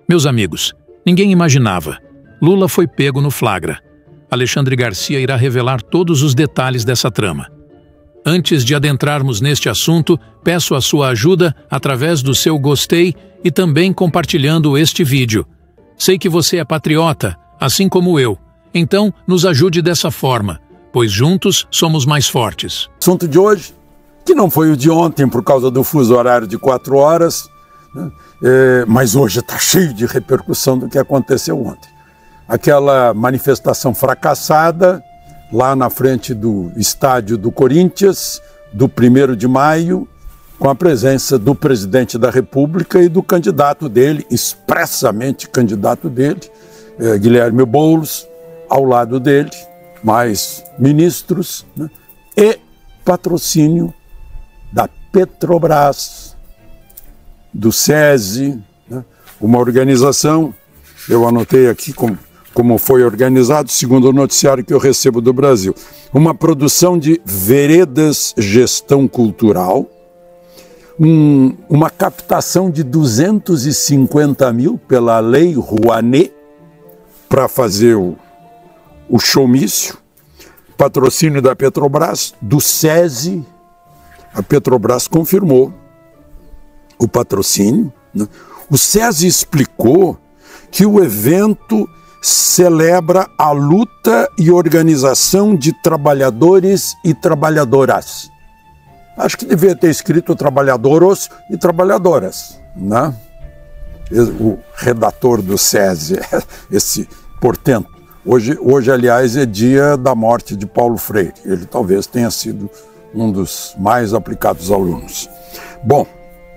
Meus amigos, ninguém imaginava. Lula foi pego no flagra. Alexandre Garcia irá revelar todos os detalhes dessa trama. Antes de adentrarmos neste assunto, peço a sua ajuda através do seu gostei e também compartilhando este vídeo. Sei que você é patriota, assim como eu. Então, nos ajude dessa forma, pois juntos somos mais fortes. Assunto de hoje, que não foi o de ontem por causa do fuso horário de 4 horas, né? Mas hoje está cheio de repercussão do que aconteceu ontem. Aquela manifestação fracassada lá na frente do estádio do Corinthians, do 1º de maio, com a presença do presidente da República e do candidato dele, expressamente candidato dele, Guilherme Boulos, ao lado dele, mais ministros, né? E patrocínio da Petrobras, do SESI, né? Uma organização, eu anotei aqui como foi organizado, segundo o noticiário que eu recebo do Brasil, uma produção de Veredas Gestão Cultural, uma captação de 250 mil pela Lei Rouanet para fazer o showmício, patrocínio da Petrobras, do SESI. A Petrobras confirmou o patrocínio, né? O SESI explicou que o evento celebra a luta e organização de trabalhadores e trabalhadoras. Acho que devia ter escrito trabalhadoros e trabalhadoras, né? O redator do SESI, esse portento. Hoje, aliás, é dia da morte de Paulo Freire. Ele talvez tenha sido um dos mais aplicados alunos. Bom,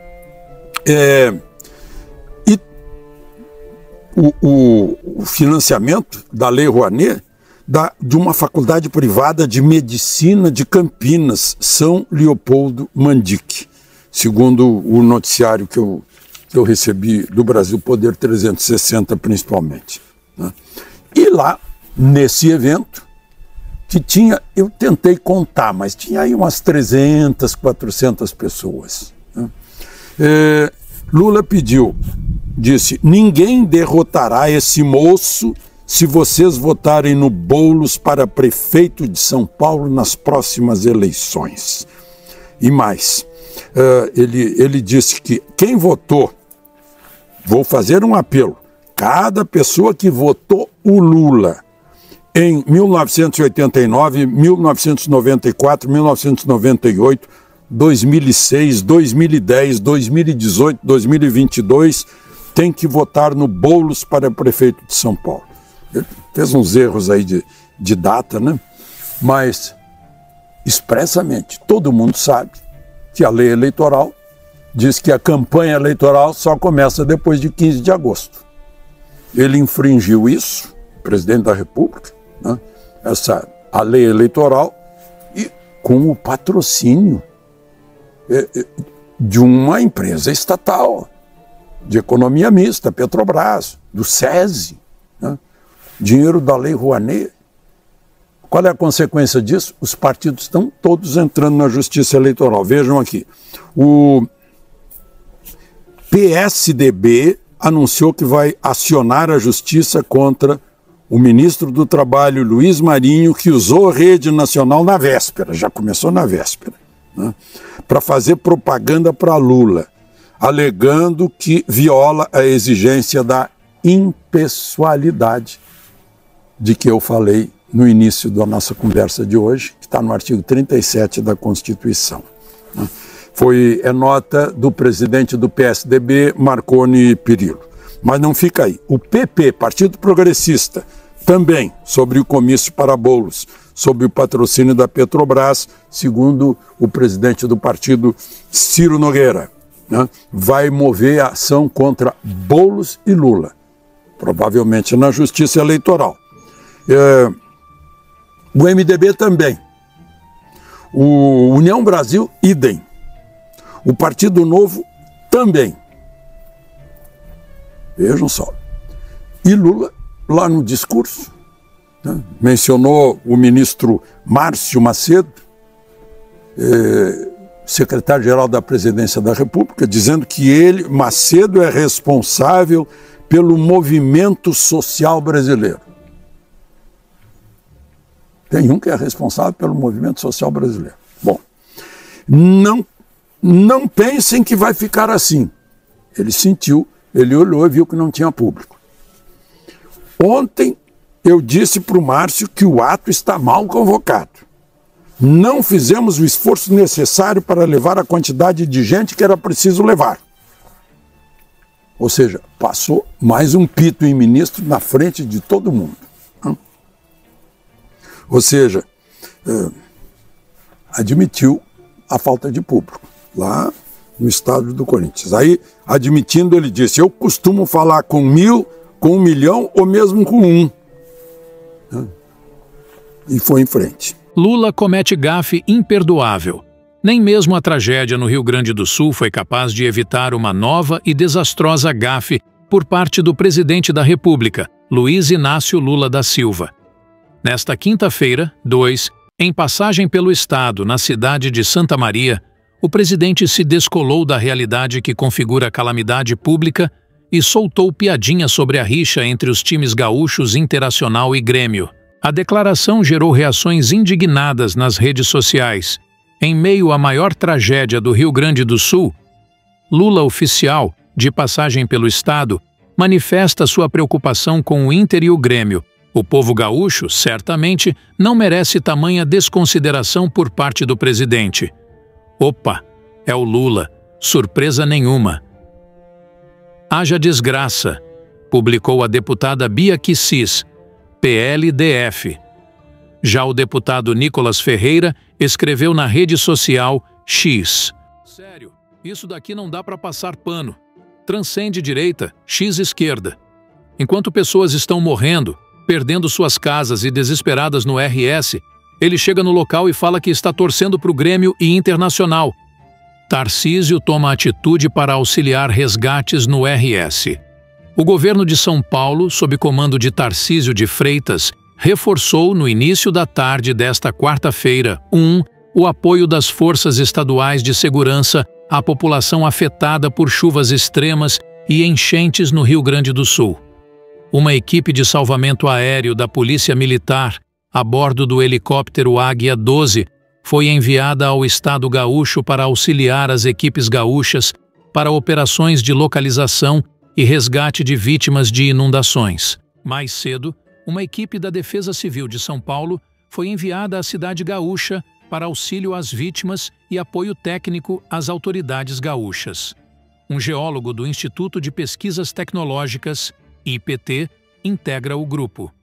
e o financiamento da Lei Rouanet de uma faculdade privada de medicina de Campinas, São Leopoldo Mandic, segundo o noticiário que eu recebi do Brasil Poder 360 principalmente, né? E lá, nesse evento, que tinha, eu tentei contar, mas tinha aí umas 300, 400 pessoas, né? Lula disse, ninguém derrotará esse moço se vocês votarem no Boulos para prefeito de São Paulo nas próximas eleições. E mais, ele disse que quem votou, vou fazer um apelo, cada pessoa que votou o Lula em 1989, 1994, 1998, 2006, 2010, 2018, 2022, tem que votar no Boulos para prefeito de São Paulo. Ele fez uns erros aí de data, né? Mas, expressamente, todo mundo sabe que a lei eleitoral diz que a campanha eleitoral só começa depois de 15 de agosto. Ele infringiu isso, o presidente da República, né? A lei eleitoral, e com o patrocínio de uma empresa estatal, de economia mista, Petrobras, do SESI, né? Dinheiro da Lei Rouanet. Qual é a consequência disso? Os partidos estão todos entrando na justiça eleitoral. Vejam aqui, o PSDB anunciou que vai acionar a justiça contra o ministro do Trabalho, Luiz Marinho, que usou a rede nacional na véspera, já começou na véspera, né? Para fazer propaganda para Lula, alegando que viola a exigência da impessoalidade de que eu falei no início da nossa conversa de hoje, que está no artigo 37 da Constituição, né? É nota do presidente do PSDB, Marconi Perillo. Mas não fica aí. O PP, Partido Progressista, também sobre o comício para Boulos, sob o patrocínio da Petrobras, segundo o presidente do partido, Ciro Nogueira, né? Vai mover a ação contra Boulos e Lula, provavelmente na Justiça Eleitoral. O MDB também. O União Brasil, idem. O Partido Novo também. Vejam só. E Lula, lá no discurso, né, mencionou o ministro Márcio Macedo, secretário-geral da Presidência da República, dizendo que Macedo é responsável pelo movimento social brasileiro. Tem um que é responsável pelo movimento social brasileiro. Bom, não pensem que vai ficar assim. Ele sentiu, ele olhou e viu que não tinha público. Ontem eu disse para o Márcio que o ato está mal convocado. Não fizemos o esforço necessário para levar a quantidade de gente que era preciso levar. Ou seja, passou mais um pito em ministro na frente de todo mundo. Ou seja, admitiu a falta de público lá no estádio do Corinthians. Aí, admitindo, ele disse: eu costumo falar com 1.000, com 1 milhão ou mesmo com 1. E foi em frente. Lula comete gafe imperdoável. Nem mesmo a tragédia no Rio Grande do Sul foi capaz de evitar uma nova e desastrosa gafe por parte do presidente da República, Luiz Inácio Lula da Silva. Nesta quinta-feira, 2, em passagem pelo estado, na cidade de Santa Maria, o presidente se descolou da realidade que configura a calamidade pública e soltou piadinha sobre a rixa entre os times gaúchos Internacional e Grêmio. A declaração gerou reações indignadas nas redes sociais. Em meio à maior tragédia do Rio Grande do Sul, Lula oficial, de passagem pelo estado, manifesta sua preocupação com o Inter e o Grêmio. O povo gaúcho, certamente, não merece tamanha desconsideração por parte do presidente. Opa, é o Lula, surpresa nenhuma. Haja desgraça, publicou a deputada Bia Kicis, PLDF. Já o deputado Nicolas Ferreira escreveu na rede social X. Sério, isso daqui não dá para passar pano. Transcende direita, X esquerda. Enquanto pessoas estão morrendo, perdendo suas casas e desesperadas no RS, ele chega no local e fala que está torcendo para o Grêmio e Internacional. Tarcísio toma atitude para auxiliar resgates no RS. O governo de São Paulo, sob comando de Tarcísio de Freitas, reforçou no início da tarde desta quarta-feira, o apoio das forças estaduais de segurança à população afetada por chuvas extremas e enchentes no Rio Grande do Sul. Uma equipe de salvamento aéreo da Polícia Militar, a bordo do helicóptero Águia 12, foi enviada ao estado gaúcho para auxiliar as equipes gaúchas para operações de localização e resgate de vítimas de inundações. Mais cedo, uma equipe da Defesa Civil de São Paulo foi enviada à cidade gaúcha para auxílio às vítimas e apoio técnico às autoridades gaúchas. Um geólogo do Instituto de Pesquisas Tecnológicas, IPT, integra o grupo.